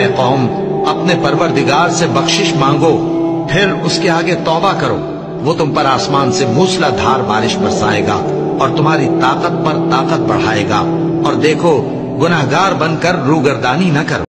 ऐ कौम, अपने परवरदिगार से बख्शिश मांगो, फिर उसके आगे तौबा करो। वो तुम पर आसमान से मूसलाधार बारिश बरसाएगा और तुम्हारी ताकत पर ताकत बढ़ाएगा। और देखो, गुनाहगार बनकर रूगर्दानी न करो।